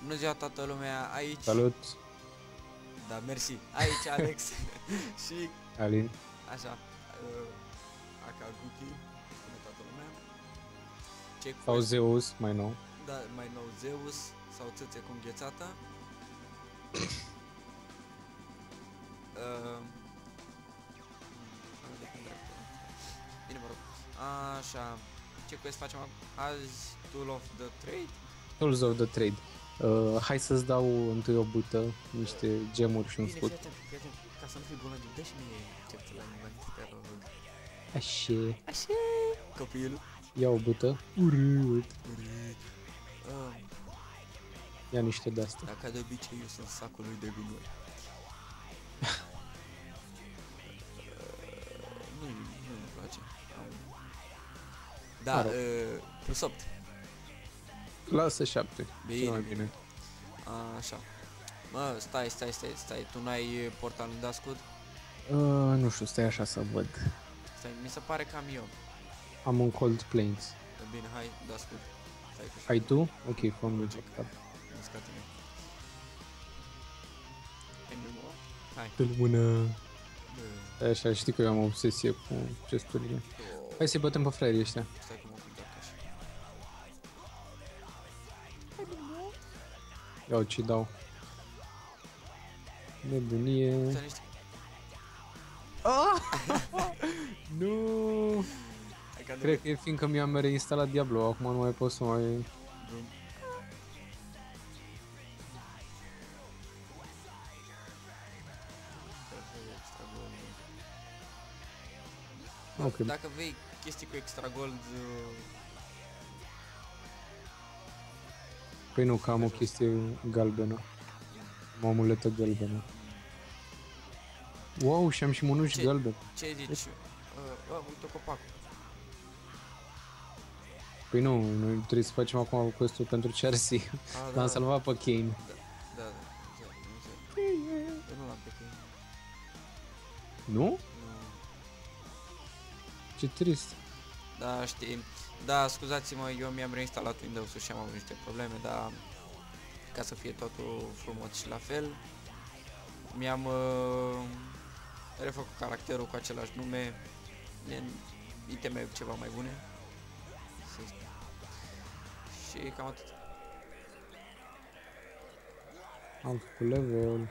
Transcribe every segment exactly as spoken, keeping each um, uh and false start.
Bună ziua toată lumea, aici... Salut! Da, mersi. Aici Alex și... Alin. Așa, uh, Aka Guki, spune toată lumea. Ce Sau Zeus, mai nou. Da, mai nou Zeus, sau țâțe cu înghețată. uh, Bine, mă rog. Așa, ce quest facem azi? Tool of the Trade? Tools of the Trade. Uh, hai să-ți dau întâi o bută, niște gemuri și un Bine, scut. fii atent, fii atent. Ca să nu fii bună, dă și mie ce la invent, te rog. Așa. Așa, copil. Ia o bută. Urât. Uh, Ia niște de-astea. Dacă de obicei eu sunt sacul lui de gunoi. Nu, nu-mi place. Da, uh, plus opt. Lasă șapte. Bine, mai bine. Așa. Mă, stai, stai, stai, stai. Tu n-ai portal în Dascud? Uh, nu știu, stai așa să văd. Stai, mi se pare că am eu. Am un Cold Plains. Bine, hai, Dascud. Stai că Ai tu? Ok, fă-mi un check. Hai. Dă-l mână. Stai așa, știi că eu am o obsesie cu gesturile. Hai să-i bătem pe fraierii ăștia. Stai că mă ocup așa. Iau ce dau. Nebunie. Stai niște. Nu. Cred că e fiindcă mi-am reinstalat Diablo, acum nu mai pot să mai... Bun. Ok. Dacă vei chestii cu extra gold... Păi nu, că am o chestie galbenă. Am o amuletă galbenă. Wow, și am și mânuși Ce? galbene. Ce zici? Uh, uh, uite copacul. Păi nu, noi trebuie să facem acum quest-ul pentru C R C. Ah, L-am salvat pe Kane. Da, da, da, da, eu nu l-am pe Kane. Nu? Nu. Ce trist. Da, știi. Da, scuzați-mă, eu mi-am reinstalat Windows-ul și am avut niște probleme, dar ca să fie totul frumos și la fel, mi-am uh, refăcut caracterul cu același nume, iteme ceva mai bune. Și cam atât. Am făcut level.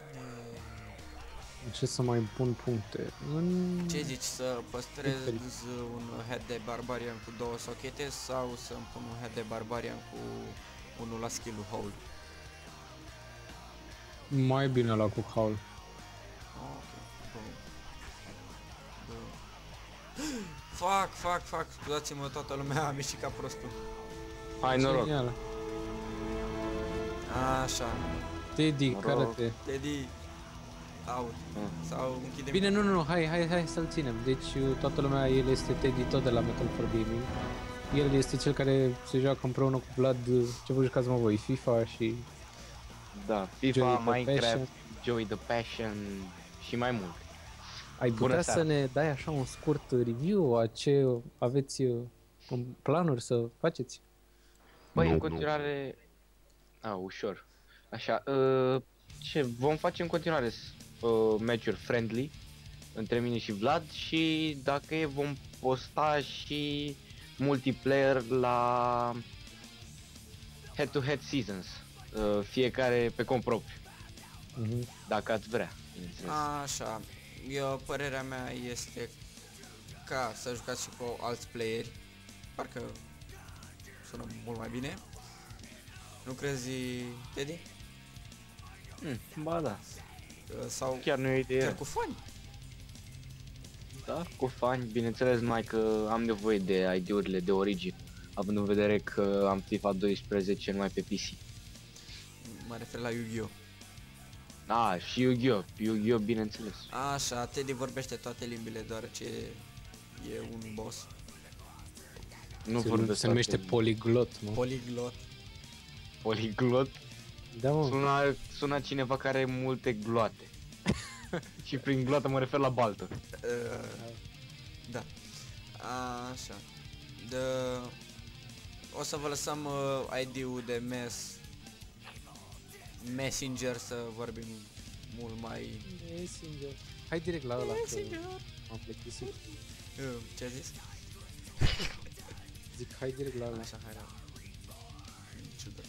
Ce să mai pun puncte? În... Ce zici, să păstrez un head de barbarian cu două sochete sau să-mi pun un head de barbarian cu unul la skill-ul Howl? Mai bine la cu Howl. Ok, bun. Bun. Fac, fac, fac, scuzați-mă toată lumea, am ieșit ca prostul. Hai noroc. Genial. Așa. Teddy, care-te. Teddy. Out. Mm. Sau închidem. Bine, nu, nu, nu, hai, hai, hai să-l ținem. Deci toată lumea, el este Teddy tot de la Metal for Gaming. El este cel care se joacă împreună cu Vlad, ce vă jucați mă voi, FIFA și... Da, FIFA, Joey the Minecraft, Passion. Joey the Passion și mai mult. Ai Bună putea seara. să ne dai așa un scurt review a ce aveți în planuri să faceți? Păi Nu, în nu. continuare... A, ușor. Așa, uh, ce vom face în continuare uh, match-uri friendly între mine și Vlad și dacă e vom posta și multiplayer la head-to-head seasons, uh, fiecare pe cont propriu, Uh-huh. dacă ați vrea, bineînțeles. Așa. Eu, părerea mea este ca să jucați și cu alți playeri. Parcă sună mult mai bine. Nu crezi, Teddy? Hmm, ba da, Uh, Sau chiar nu e o idee. chiar cu fani? Da, cu fani, bineînțeles, mai că am nevoie de I D-urile de origine, având în vedere că am FIFA doisprezece numai pe P C. Mă refer la Yu-Gi-Oh! Ah, și Yu-Gi-Oh! Yu-Gi-Oh! Bineînțeles. Așa, Teddy vorbește toate limbile deoarece e un boss. Nu Se, vorbesc se numește toate- poliglot, mă. Poliglot. poliglot. Da, mă. Sună, sună cineva care are multe gloate. Și prin gloată mă refer la baltă. Uh, da. Așa. De... O să vă lăsăm uh, I D-ul de mes Messenger să vorbim mult mai... Messenger. Hai direct la ăla, că Messenger. m-am plictisit. Uh, Ce ai zis? Zic, hai direct la ăla. Așa, hai la... Ciudat.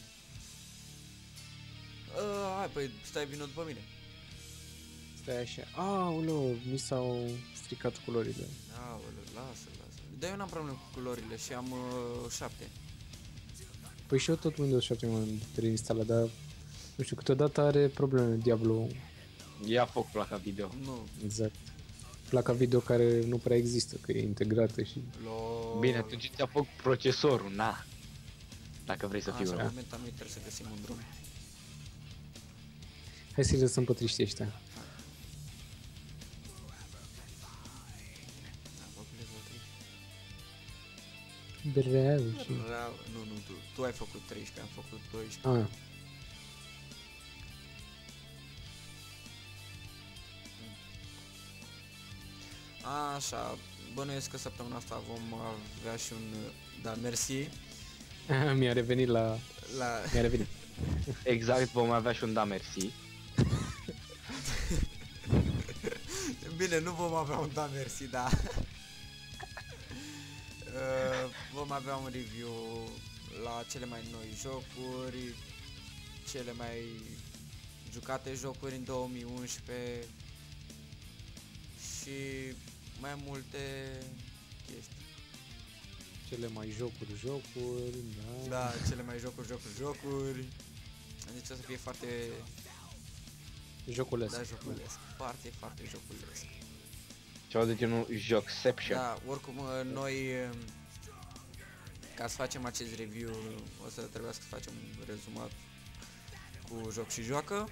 Uh, hai, păi stai vină după mine. Stai așa. Aoleu, mi s-au stricat culorile. Aoleu, lasă, lasă. Dar eu n-am probleme cu culorile și am uh, șapte. Păi și eu tot Windows șapte m-am reinstalat, dar nu știu, câteodată are probleme Diablo. Ia foc placa video. Nu. Exact. Placa video care nu prea există, că e integrată și... Lol. Bine, atunci ți-a foc procesorul, na. Dacă vrei să fii Așa, una. momentan noi trebuie să găsim un drum. Hai să-i lăsăm pe triștii ăștia. Da, bă, bine, bă, trei. Bravo și... Bravo. Nu, nu, tu. Tu ai făcut treisprezece, am făcut doisprezece. Ah, Așa, bănuiesc că săptămâna asta vom avea și un... Da, mersi. mi-a revenit la... La... Mi-a revenit. Exact, vom avea și un da mersi. Bine, nu vom avea un da mersi, da. Uh, vom avea un review la cele mai noi jocuri, cele mai jucate jocuri în două mii unsprezece și mai multe chestii. Cele mai jocuri, jocuri, da. Da, cele mai jocuri, jocuri, jocuri. Deci o să fie foarte... Joculesc. Da, joculesc. Foarte, foarte joculesc. Ceva de genul Jocception. Da, oricum noi, ca să facem acest review, o să trebuiască să facem un rezumat cu joc și joacă.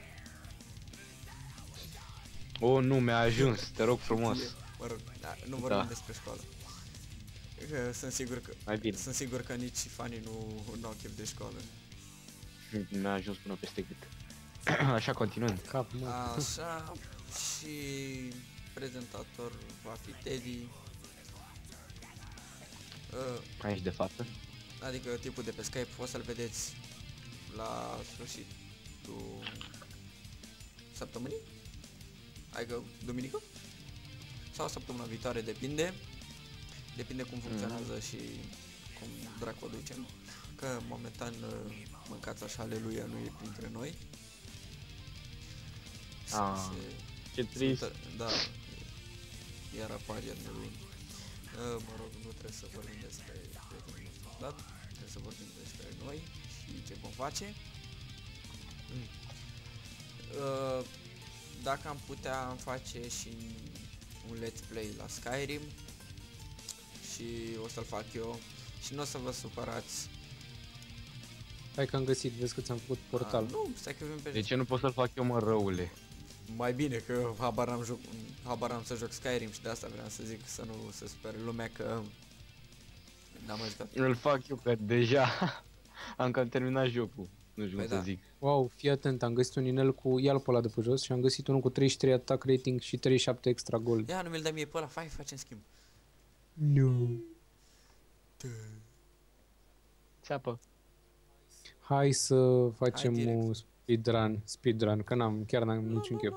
O, nu, mi-a ajuns, te rog frumos. Mă rog, da, nu vorbim Da. despre școală. Că Sunt sigur că, Mai bine, sunt sigur că nici fanii nu, nu au chef de școală. mi-a ajuns până peste gât. Așa, continuând. Cap, mă. Așa, și prezentator va fi Teddy. Uh, Aici de față. Adică tipul de pe Skype, o să-l vedeți la sfârșitul săptămânii? Adică duminică? Sau săptămâna viitoare, depinde. Depinde cum funcționează mm. și cum dracu o ducem. Că momentan mâncați așa, aleluia, nu e printre noi. Ah, Se- ce trist. se- Da, iar apar iernului. Mă rog, nu trebuie să vorbim despre prietenul nostru Vlad, trebuie să vorbim despre noi și ce vom face. Mm. Uh, Dacă am putea, am face și un let's play la Skyrim și o să-l fac eu și nu o să vă supărați. Hai că am găsit, vezi că ți-am făcut portal. Ah, nu, stai că vin pe De ce nu pot să-l fac eu, mă, răule? Mai bine că habar am, joc, habar am să joc Skyrim și de asta vreau să zic, să nu se spere lumea că n-am ajutat. Îl fac eu, că deja am cam terminat jocul. Nu știu Păi cum da. să zic. Wow, fii atent, am găsit un inel cu... Ia-l pe ăla de pe jos și am găsit unul cu treizeci și trei attack rating și treizeci și șapte extra gold. Ia, nu mi-l dai mie pe ăla, fai, facem schimb. Nu. Țeapă. Hai să facem Hai direct. un speedrun, speedrun, că n-am, chiar n-am niciun chef.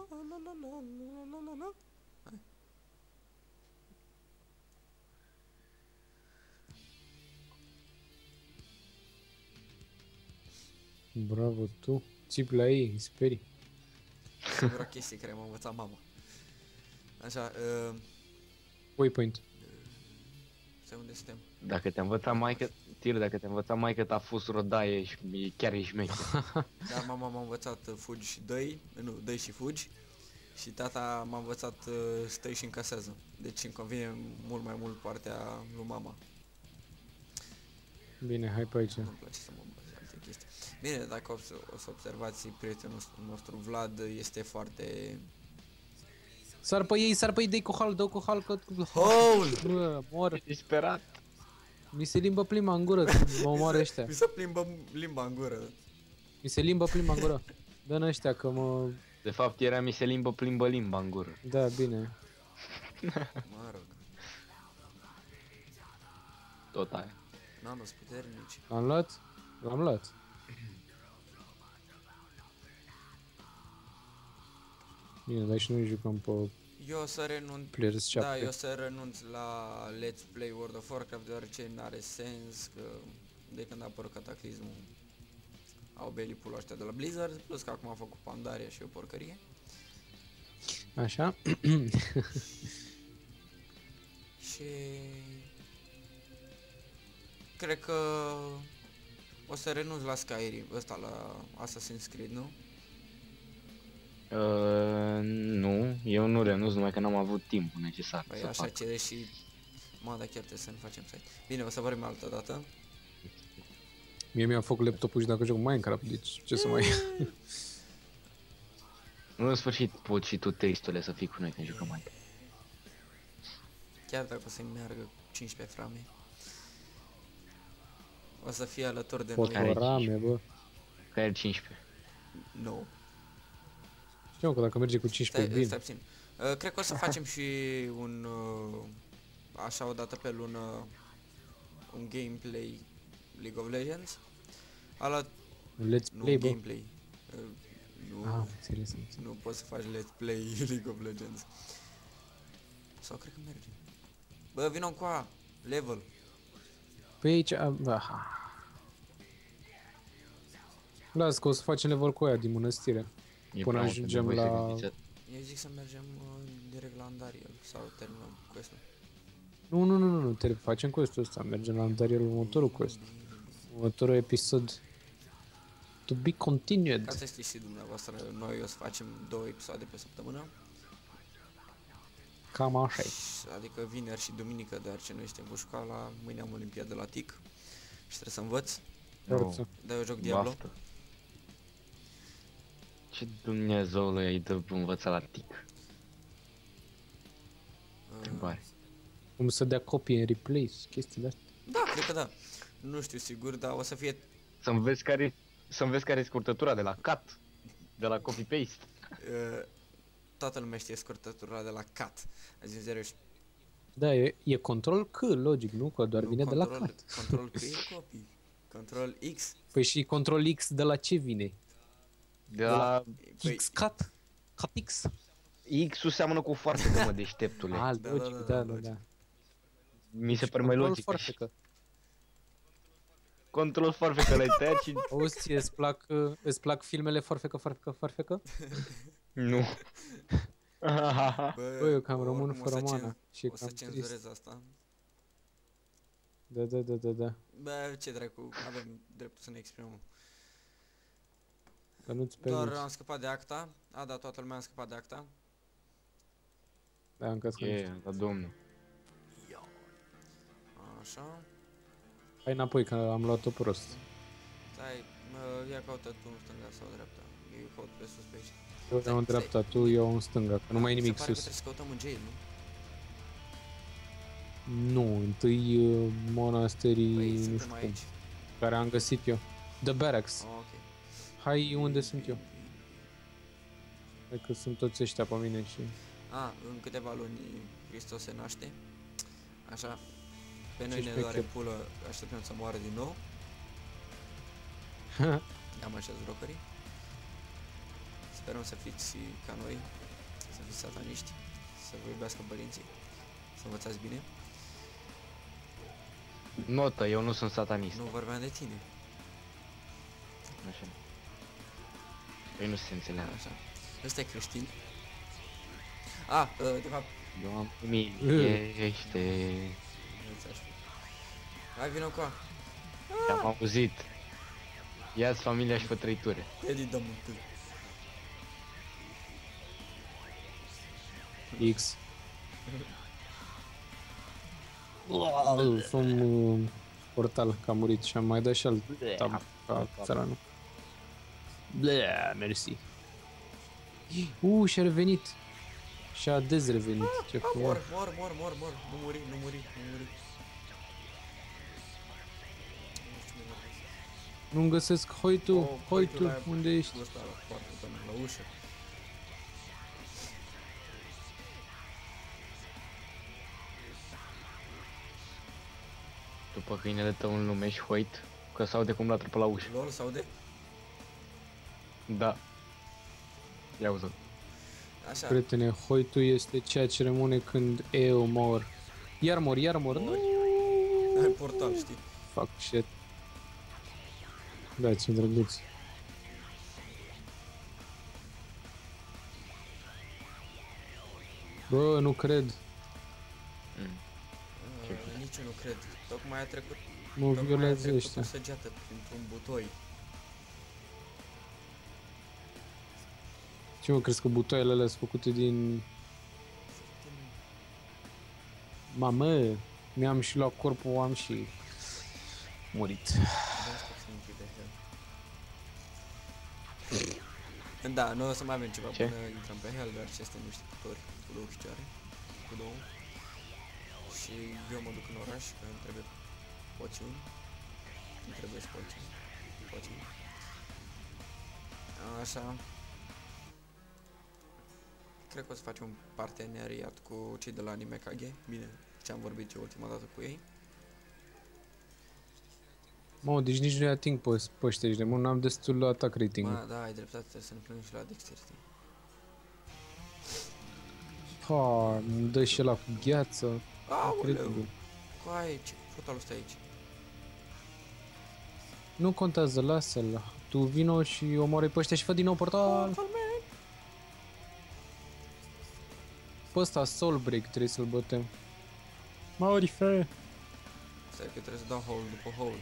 Bravo tu, țipi la ei, îi sperii. Singura chestie care m-a învățat mama. Așa, uh, Waypoint. să unde suntem? Dacă te-a învățat maică, tir, dacă te-a învățat maică ta fus rodaie și e chiar ești mecher. Da, mama m-a învățat uh, fugi și dăi, nu, dăi și fugi. Și tata m-a învățat uh, stai și încasează. Deci îmi convine mult mai mult partea lui mama. Bine, hai pe aici. Nu-mi place să mă învăț alte chestii. Bine, dacă o să, o să observați, prietenul nostru Vlad este foarte... Sar pe ei, sar pe ei, dă-i cu hal, dă cu hal, că... Hol! Bă, mor. Disperat. Mi se limbă plima în gură, când mă omoară ăștia. Mi se plimbă limba în gură. Mi se limbă plima în gură. Dă-n ăștia că mă... De fapt era mi se limbă plimbă limba în gură. Da, bine. Mă rog, Tot aia. n-am răs puternici. L-am luat? L-am luat. Bine, dar și noi jucăm pe Eu o să renunț, Players da, șapte. eu o să renunț la Let's Play World of Warcraft deoarece n-are sens că de când a apărut Cataclismul au belit pula ăștia de la Blizzard, plus că acum a făcut Pandaria și o porcărie. Așa? Și cred că o să renunț la Skyrim, ăsta la Assassin's Creed, nu? Uh, nu, eu nu renunț, numai că n-am avut timpul necesar Păi să așa fac. cere și... Mă, dar chiar trebuie să ne facem site. Bine, o să vorbim altă dată. Mie mi-a făcut laptopul și dacă joc Minecraft, deci ce să mai... În sfârșit poți și tu, tristule, să fii cu noi când jucăm Minecraft. Chiar dacă o să-mi meargă cincisprezece frame. O să fie alături de Pot noi. Care rame, bă. Care cincisprezece? Nu. Știu că dacă merge cu cincisprezece, Stai, bine. stai puțin. Uh, cred că o să facem și un... Uh, așa o dată pe lună... Un gameplay League of Legends. Ala... Let's Nu, play, bă. gameplay. Uh, nu, Ah, înțeles, am înțeles. nu poți să faci Let's Play League of Legends. Sau cred că merge. Bă, vină cu a level. Pe aici... a- ah. Las că o să facem level cu aia din mănăstire. E Până prea mult ajungem de voi să la- gândiți. Eu zic să mergem uh, direct la Andariel sau terminăm quest-ul. Nu, nu, nu, nu, nu, te facem quest-ul ăsta, mergem la Andariel următorul quest. Următorul episod. To be continued. Ca să știți și dumneavoastră, noi o să facem două episoade pe săptămână. Cam așa e. Adică vineri și duminică, deoarece noi suntem cu școala, mâine am olimpiadă la T I C și trebuie să învăț, Forță. dar eu joc Diablo. Baftă. Ce Dumnezeule ai de învățat la tic? Uh, Întrebare. Cum să dea copii în replace, chestiile astea. da, cred că da. Nu știu sigur, dar o să fie... Să înveți care să înveți care e scurtătura de la cut, de la copy-paste. Uh, toată lumea știe scurtătura de la cat. Azi în zero și... Da, e, e control C, logic, nu? Că doar nu, vine de la control, cat. Control C e copy. Control X. Păi și control X de la ce vine? De la Păi, X-cat? Cat-X? X-ul seamănă cu foarte mă, deșteptule. Ah, Da, logic, da, da, da, da, da, logic. da. Mi se Și pare mai control logic. foarfecă. Control foarfecă l-ai tăiat și... Auzi, ție îți plac, uh, îți plac filmele foarfecă, foarfecă, foarfecă? Nu. bă, Bă, eu cam rămân oricum o fără să cen- mana. Și e O să cam trist. cenzurez asta. Da, da, da, da, da. Bă, ce dracu, avem dreptul să ne exprimăm. Că nu-ți Doar permiți. am scăpat de acta. A, da, toată lumea a scăpat de acta. Da, încă să E, la domnul. Așa. Hai înapoi, că am luat-o prost. Stai, mă, ia caută tu în stânga sau dreapta. Eu caut pe sus pe aici. Eu Stai, am în stai. dreapta, tu, eu în stânga, că nu mai e Mi se nimic pare că sus. trebuie să căutăm în jail, nu? Nu, întâi uh, monasterii, Păi, nu suntem știu cum, aici. care am găsit eu. The Barracks. Oh, ok. Hai unde sunt eu. Hai că sunt toți ăștia pe mine și... A, în câteva luni Hristos se naște. Așa. Pe noi Ce ne doare șmecher. pulă, așteptăm să moară din nou. Am așa zrocării. Sperăm să fiți ca noi, să fiți sataniști, să vă iubească părinții, să învățați bine. Notă, eu nu sunt satanist. Nu vorbeam de tine. Așa. Păi nu se înțeleagă. Așa. Ăsta e creștin. A, uh, de fapt, Doamne, ește. nu-ți așa. Hai, vină cu a. Am auzit. Ia-ți familia și fă trăitură. Eddie, dă mântul. X. Sunt uh, portal, că a murit și am mai dat și alt tab ca țăranul. Blea, mersi. Uh, și-a revenit. Și-a dezrevenit, ce Ah, frumos. mor, mor, mor, mor, mor. Nu muri, nu muri, nu muri. Nu știu unde vorbesc. Nu-mi găsesc hoitul, Oh, hoitul, la- unde ești? Ăsta la poartă, până la ușă. După câinele tău îl numești Hoyt, că s-aude cum l-a pe la ușă. Lol, sau de? Da. Ia uite. Așa. Prietene, hoitul este ceea ce rămâne când eu mor. Iar mor, iar mor. Mori. Nu. Ai portal, știi? Fuck shit. Da, ce drăguț. Bă, nu cred. Mm. Uh, nici eu nu cred. Tocmai a trecut, Mă tocmai a violează trecut ăștia. o săgeată printr-un butoi. Ce mă, crezi că butoaiele alea sunt făcute din... Mamă, mi-am și luat corpul, am și... murit. Da, noi o să mai avem ceva Ce? până intrăm pe hell, dar ce suntem niște putori cu două picioare, cu două. Și eu mă duc în oraș, că îmi trebuie poțiuni. Îmi trebuie poțiuni. Poțiuni. Așa. Cred că o să facem un parteneriat cu cei de la Anime K G. Bine, ce-am vorbit eu ultima dată cu ei. Mă, deci nici nu-i ating pe pe ăștia de mă, n-am destul la attack rating. Mă, da, ai dreptate, trebuie să ne plângem și la dexterity. Pa, îmi dă și ăla cu gheață. Aoleu! Incredibil. Coaie, ce portalul ăsta aici? Nu contează, lasă-l. Tu vino și omoară pe ăștia și fă din nou portal. Portal, man! Pe ăsta, Soul Break, trebuie să-l bătem. Maurife! Stai că trebuie să dau hole după hole.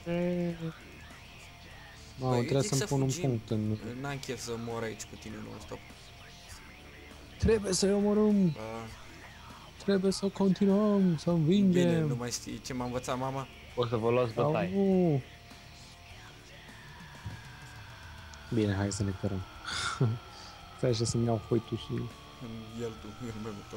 Mamă, Băi, trebuie zic să-mi să pun un fugim. punct în... N-am chef să mor aici cu tine non-stop. Trebuie să-i omorâm! Bă, Trebuie să continuăm, să învingem! bine, nu mai știi ce m-a învățat mama? O să vă luați bătaie. Au. Bine, hai să ne cărăm. Stai așa să-mi iau hoitul și... El tu, el meu motor.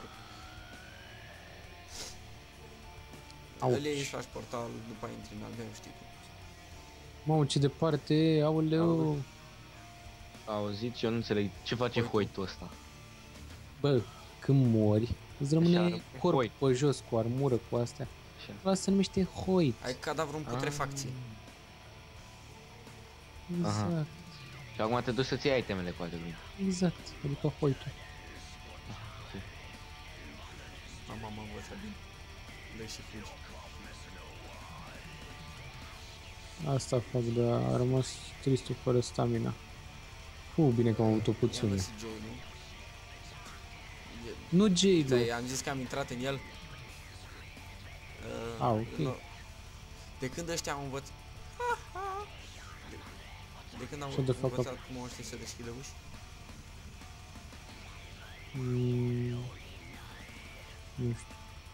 Auci. Îl iei, își faci portal, după aia intri în al meu, știi cum. Mamă, ce departe e, aoleu! Aoleu. Auzit? Eu nu înțeleg ce face Hoitul. hoitul ăsta. Bă, când mori, îți rămâne rămâne corp hoit. pe jos, cu armură, cu astea. Așa. Ăla se numește hoit. Ai cadavru în putrefacție. Exact, Și acum te duci să-ți iei itemele cu alte cuvinte. exact, adică hoitul. Mama m-a învățat bine. Dă și fugi. Asta fac, dar a rămas tristul fără stamina. Fu, bine că am avut o I-am puțină. găsit Joe, nu? E- Nu Jade, Stai, am zis că am intrat în el. Uh, Ah, ok. nu. De când ăștia au învățat... De, de când au Shut the fuck up. învățat cum ăștia să deschidă uși? Mm, nu știu.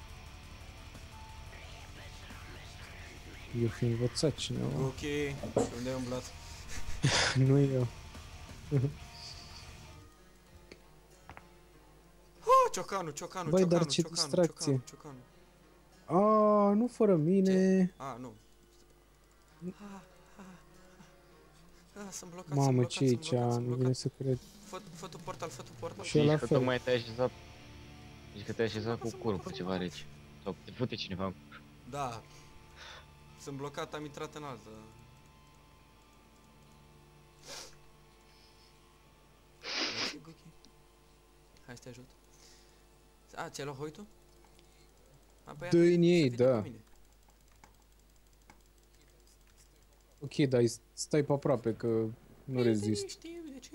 Eu fi învățat cineva. Ok, unde ai umblat? Nu eu. Oh, ciocanul, ciocanul, Băi, dar ciocanul, ce ciocanul, distracție. ciocanul, ciocanul. A, nu fără mine. A, nu. Ah, ah, ah, ah, sunt blocat, sunt Mamă, blocat, ce e sunt aici? blocat, sunt Nu vine blocat. să cred. Fă, fă tu portal, fă tu portal. Și eu la Zici că fel. tocmai te-ai așezat... Zici că te-ai așezat cu curul pe ceva rece. Sau te fute cineva în cur. Da. Sunt blocat, am intrat în altă. Mersi, Guki. Hai să te ajut. A, ți-ai luat hoitul? A, păi Dă-i atunci în să ei, vină da. cu mine. Ok, dar stai pe aproape că nu rezist. Știu de ce.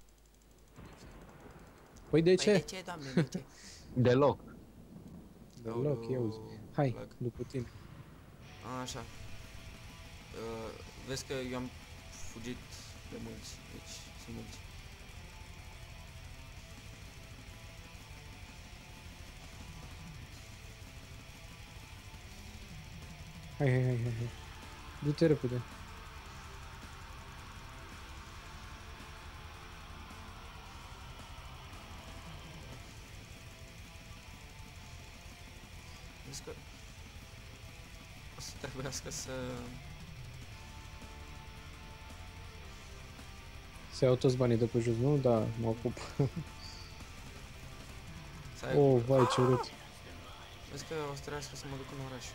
Păi de Păi de ce? ce, doamne, de ce? Deloc. Deloc, ia uzi. Hai, Lag. după tine. A, așa. Uh, vezi că eu am fugit de mulți, deci sunt mulți. Hai, hai, hai, hai. hai. Du-te repede. Vezi că o să trebuiască să... Se iau toți banii de pe jos, nu? Da, mă ocup. să ai... Oh, vai, ce urât. Vezi că o să trebuiască să mă duc în oraș.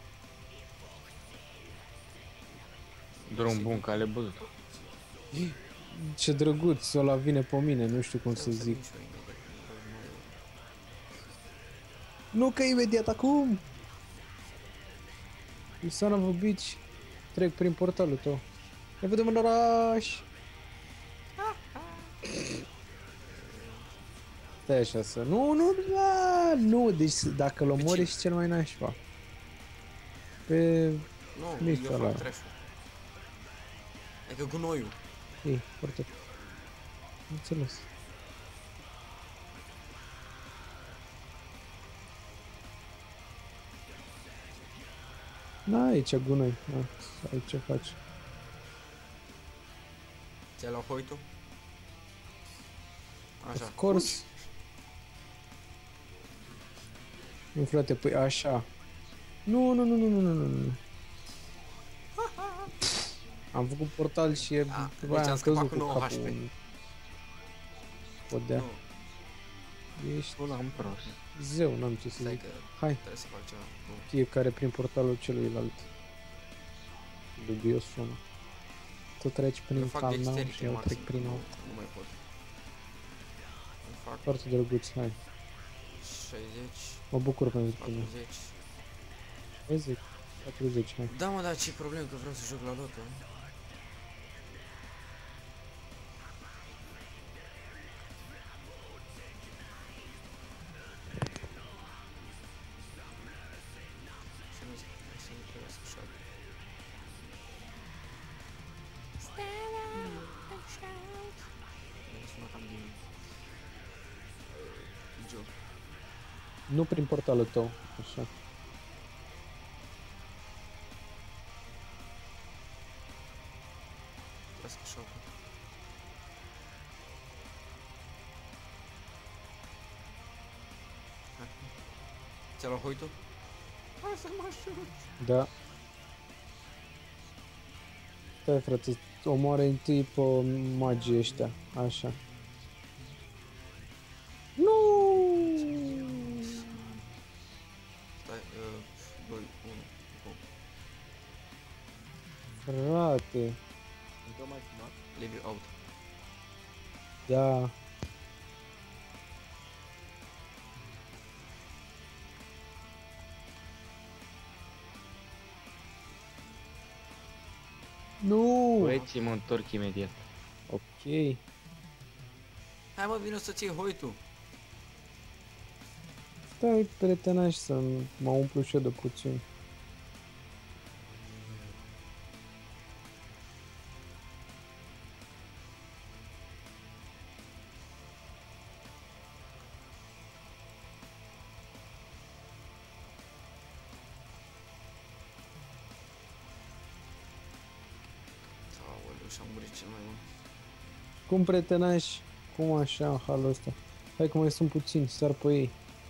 Drum bun ca ale băzut. Ce drăguț, ăla vine pe mine, nu știu cum să Trebuie zic. vin și eu imediat, Nu că imediat acum! You son of a bitch! Trec prin portalul tău. Ne vedem în oraș! Stai așa să... Nu, nu, da, nu, deci dacă-l omori ești cel mai nașpa. Pe... Nu, Mișto eu ăla. fac trash-ul. Adică gunoiul. Ei, foarte... Înțeles. Na, aici gunoi. Na, aici ce faci? Ți-ai luat hoitul? Așa. Of course. Nu, frate, păi așa. Nu, nu, nu, nu, nu, nu, nu, nu. Am făcut portal și e... A, după deci aia am scăpat cu căzut nouă H P. capul în podea. Nu, Ești Pula am prost. zeu, n-am ce să stai zic. că Hai, trebuie să fac ceva. Bun. fiecare prin portalul celuilalt. Dubios sună. Tu treci Eu prin fac cal nou dexterity și eu maxim, trec prin nu, nou. nu mai pot. Îmi fac Foarte drăguț, hai. șaizeci, Mă bucur pentru tine. patruzeci. șaizeci, patruzeci, hai. Da, mă, dar ce problemă că vreau să joc la loto. Să nu să nu trebuiască așa. Mi-a sunat cam din uh, joc. Nu prin portalul tău, așa. Trebuiască șocul. Hai. Ți-a luat hoitul? Hai să mă ajut! Da. Stai, frate, omoare întâi pe magii ăștia, așa. Nu! Stai, uh, doi, unu, bun. Frate, Leave you out. da. Nu! Băieții, mă întorc imediat. Ok. Hai mă, vino să-ți iei hoitul. Stai, prietenaș, să mă umplu și eu de puțin. Aoleu, și-am murit cel mai mult. Cum, prietenaș? Cum așa, în halul ăsta? Hai că mai sunt puțini, sar pe ei.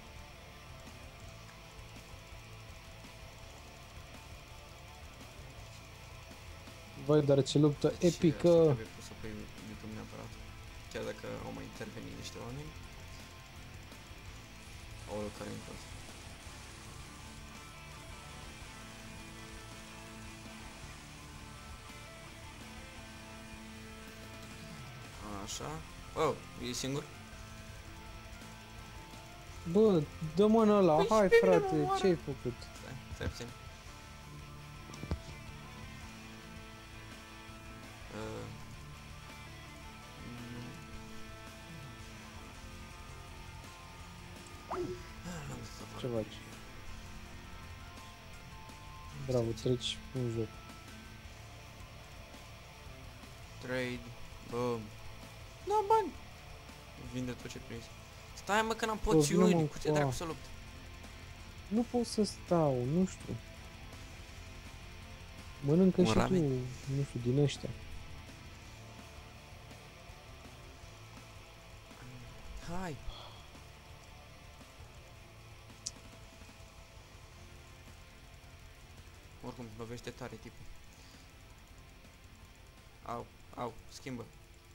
Vai, dar ce luptă Deci, asta epică! trebuie pus pe YouTube neapărat. Chiar dacă au mai intervenit niște oameni. Aoleu, care e prost. Așa. Oh, e singur? Bă, dă mână ăla, Păi hai și pe mine mă frate, omoară. ce ai făcut? Stai, stai puțin. Uh, mm. Ah, n-am să fac. Ce faci? Bravo, treci un joc. Trade. Bum. Nu, bani. Vinde tot ce prins. Stai mă că n-am Bă, vină, poțiuni. mă, Cu ce cu dracu a. să lupt? Nu pot să stau, nu știu. Mănâncă Un și ramen? tu, nu știu, din ăștia. Hai. Oricum, lovește tare tipul. Au, au, schimbă.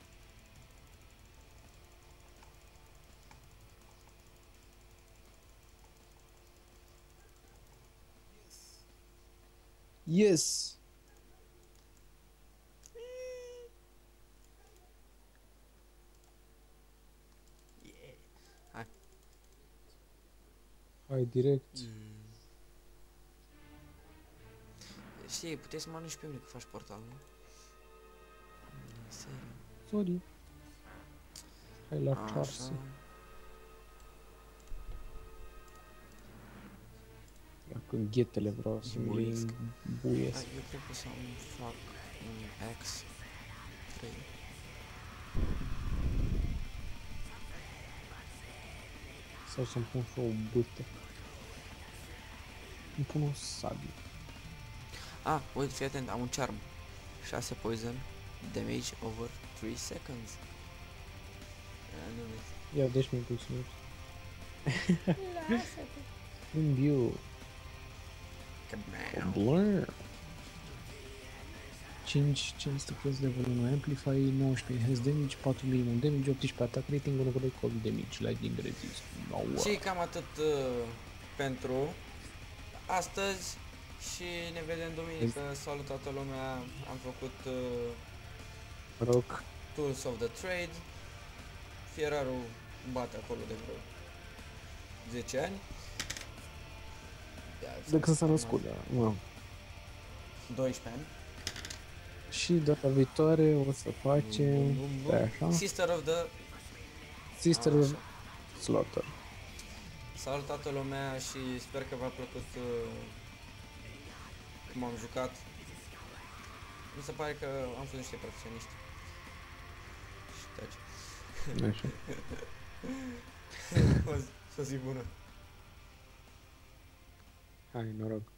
Yes! Yeah. Hai. Ai direct. Mm. Știi, puteai să mă anunci pe mine că faci portal, nu? Mm, seriu. Sorry. Hai la Așa. Charsi. Ia când ghetele vreau să mi le Buiesc. buiesc. Da, eu cred că o să-mi fac un X trei. Sau să-mi pun și o bâtă. Îmi pun o sabie. Ah, uite, fii atent, am un charm. șase poison, damage over trei seconds. Ah, nu vezi. Ia, deci mi-i pulsul. Lasă-te. Imbiu. Kabam. Blur. cinci, cinci plus level unu amplify, nouăsprezece enhanced damage, patru minimum damage, optsprezece attack rating, unu de cold damage, lightning resist. nouă. Și cam atât uh, pentru astăzi și ne vedem duminică. Salut toată lumea, am făcut uh, Rock. Tools of the Trade. Fierarul bate acolo de vreo zece ani. Ia, De când s-a născut, da. Mă. doisprezece ani. Și data viitoare o să facem... Stai așa. Sister of the... Sister Așa. of Slaughter. Salut toată lumea și sper că v-a plăcut uh, cum am jucat. Mi se pare că am fost niște profesioniști. Și taci. Așa. O zi- o zi bună. Hai, noroc.